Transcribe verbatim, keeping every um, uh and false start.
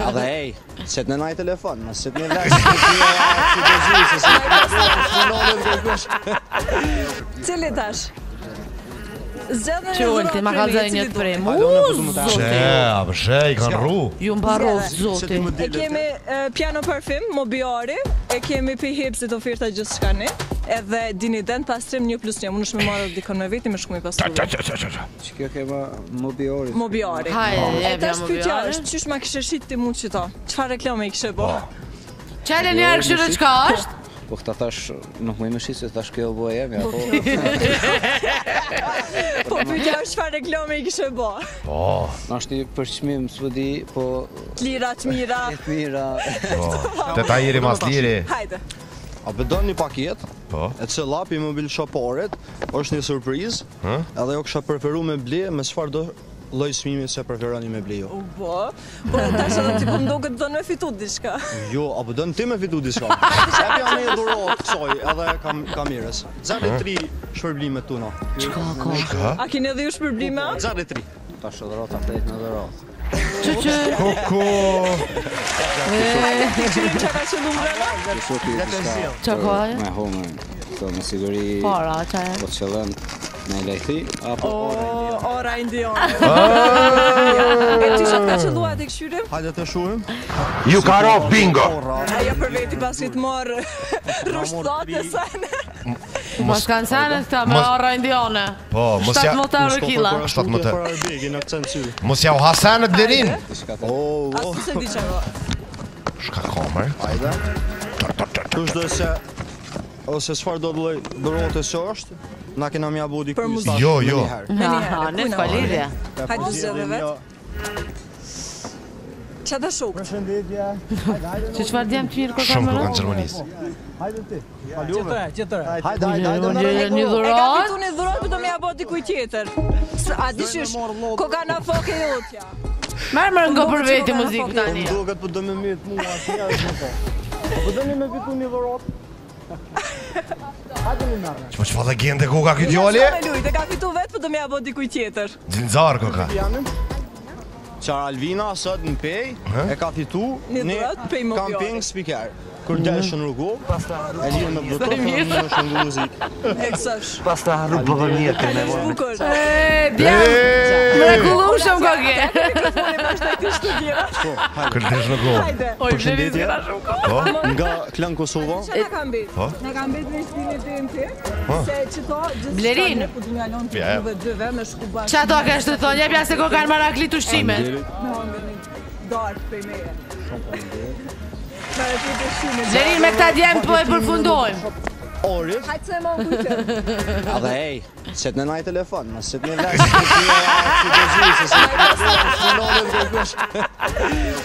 Adhe ej, set në naj telefon, më set një vesh, si të Cili tash? Zgjedhni Që ulti, ma ka zënë një të prej. Mu, Pshe, pshe, i kanë rru. Ju mbarov, zoti. E kemi uh, piano parfym, mobiari, e kemi pi hipsit ofirta gjithë shkani, edhe dini dent pastrim një plus një, unë është me marrë dikon me viti me shku mi pastru. Që kjo kema mobiari. Mobiari. Hajde, E jebja tash pyetja mobiari. është, qysh ma kishe shit ti mund qëta? Çfarë reklame i kishe bo? Qale njerë këshirë qka është? Po këta tash nuk më i më shi se tash kjo bo e jemi, apo? Po pyetja është çfarë reklame i kishe bo? Po, Ashtë i për çmim, s'vëdi, po... Lira, të mira. Jetë mira... po. Te ta jeri mas liri. Hajde. A bedon një paket, Po. e cila pi mobil shoparit, është një surprizë, Hë? edhe jo kisha preferu me ble, me çfarë do lloj çmimi se preferoni me ble jo. U bo. Po tash edhe ti po ndoket do në fitu diçka. Jo, a bedon ti me fitu diçka? Hapi janë një dhurot kësoj, edhe kam kamirës. Zari tri shpërblimet tuna. Qka ka? A keni edhe ju shpërblime? Zari tri. Tash dhurata flet në dhuratë. Që që? Koko. Ti qërim që ka qëllu mbrëma? Qa ka e? Me home, këto me siguri... Para, qa e? Po të qëllën me lejthi, apo ora O, ora indione. E ti që ka qëllu atë i këshyrim? Hajde të shurim. Ju ka ro bingo. Ajo për veti pasi të morë rushtot e sene. Mos kanë sene këta me ora indione. Po, mos ja... shtatëmbëdhet euro kila. shtatëmbëdhet. Për arbegi në akcent syri. Mos ja u hasen në blerin. Oh, Asu se di që ro. Shka komer. hajde. Kush do se... Ose çfarë do të lloj dhurote që është, na kena mja bu diku Për i muzikë. stash Jo, me jo. një herë. Aha, ne s'ka lidhje. Hajde zgjedhë vetë. Qa të shukët? Që qëfar djemë të mirë ko Shumë kamerë? kërë në Gjermanisë. Hajde, hajde, hajde. Një E një ka dhurat? fitu një dhurat, për do me jabo dikuj tjetër. S- A dishysh, ko ka na foke jotja. Merë mërë nga për veti muzikë tani. Më duket po do me mirë të mua, asë njerë më po. Po do një me fitu një dhurat. Që po që fa dhe gjende koka këtë djali? Ja, me lujt, e ka fitu vetë, për do me jabo dikuj tjetër. Gjinzar koka. Qar Alvina sot në pej, e ka fitu Një dhurat, pej mobiari. camping speaker. Kur desh në rrugu, e lidhë me bluetooth, në në shëngu muzikë. E kësash. Pasta harru bëvënjetin e vojnë. Bukur. E, djemë, mrekullushëm ko ke. Mikrofoni më është e ti studiera. Kërdesh në kohë. Hajde. Përshëndetje. Po? Nga Klan Kosova. Që na ka mbet? Po? Na ka mbet në shpinë të M T, se qëto gjithë Blerin. shkone, ku du mjallon të Ja, ja. juve dyve me shku bashkë. Qa to ke shtë thonë, jepja se ko kanë maraklit ushqimet. Me hongër një dark për meje. Para ti të shime. Blerin me këta djemë po e përfundojmë. Orit. Hajtë se e ma më kujtë. Adhe ej, set në naj telefon, më set një vesh, si të si të si të si të si të si të si të si të